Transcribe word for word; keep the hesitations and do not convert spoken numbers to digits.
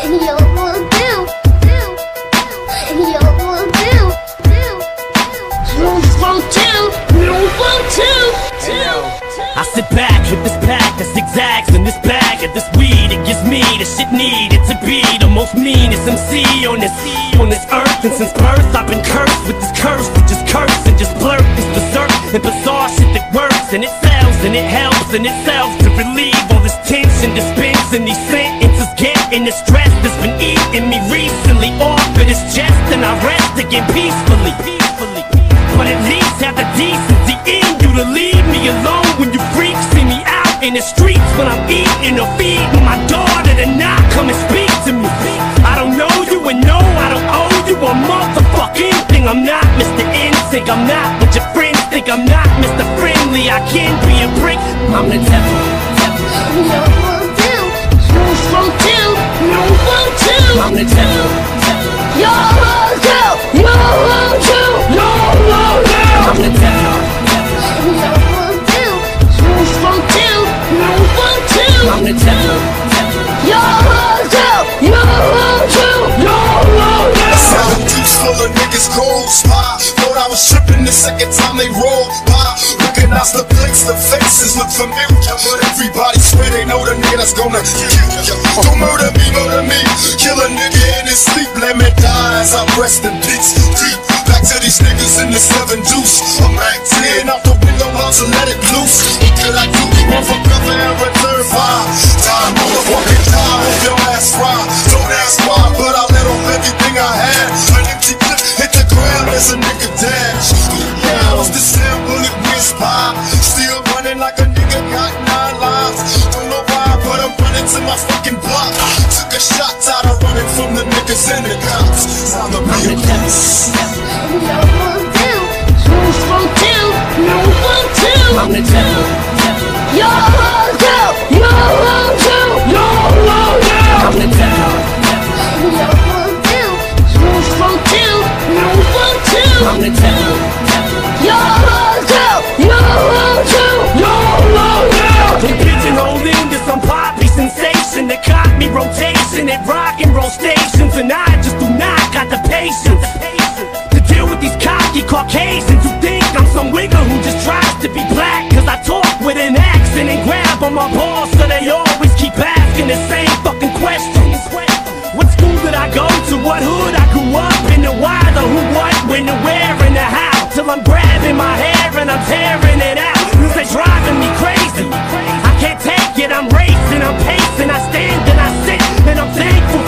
Yo, will do. Yo, will do. Move on two. Move on two. I sit back with this pack that zigzags in this bag of this weed. It gives me the shit needed to be the most meanest M C on this on this earth. And since birth I've been cursed with this curse, which is curse and just blurt. It's berserk and bizarre shit that works, and it sells and it helps and it sells to relieve all this tension, dispensing these sentences, getting the stress that's been eating me recently off of this chest, and I rest again peacefully. Peacefully. But at least have the decency in you to leave me alone when you freaks see me out in the streets when I'm eating or feeding my daughter to not come and speak to me. I don't know you and no, I don't owe you a motherfucking thing. I'm not Mister Instinct, I'm not what your friends think. I'm not Mister Friendly, I can be a brick. I'm the devil. Yo, will do. Move on two. Move on two. I'm the devil. Yo, will do. Yo, will do. Yo, will do. I'm the devil. Yo, will do. Move on two. Move on two. I'm the devil. Yo, will do. Yo, will do. Yo, will do. Seven deeps full of niggas cold spot. Thought I was tripping the second time they rolled by. Recognize the flicks, the faces look familiar, but everybody swear they know the nigga that's gonna kill you. Don't murder me, murder me. Kill a nigga in his sleep, let me die as I rest in peace. Deep back to these niggas in the seven deuce. I'm Mac ten out the window, about to let it loose. What could I do? Run for cover and return fire. Die, motherfucking die, hope your ass fry. Don't ask why, but I let off everything I had. An empty clip hit the ground as a nigga dash. Yeah, I was the same bullet whiz pie. Still running like a nigga got nine lives. Don't know why, but I'm running to my fucking block. Took a shot, tired of running from the niggas and the cops. Time to be a boss. Yo, will do. Move on two. Move on two. I'm the devil. Yo, will do. Yo, will do. Yo, will do. I'm the devil. Yo, will do. Move on two. Move on two. I'm the devil. Yo, will do. Yo, will do. Yo, will do. They pigeonholed into some poppy sensation that caught me rotation at rock and roll stations, and I just do not got the patience to deal with these cocky Caucasians who think I'm some wigger who just tries to be black. Cause I talk with an accent and grab on my balls, so they always keep asking the same fucking questions. What school did I go to? What hood I grew up in? The why, the who, what, when, the where, and the how. Till I'm grabbing my hair and I'm tearing it out. Cause they driving me crazy. I can't take it, I'm racing, I'm pacing. I stand and I sit and I'm thankful